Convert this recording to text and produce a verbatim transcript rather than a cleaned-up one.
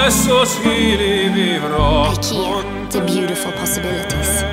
adesso sì li vivrò. IKEA, the beautiful possibilities.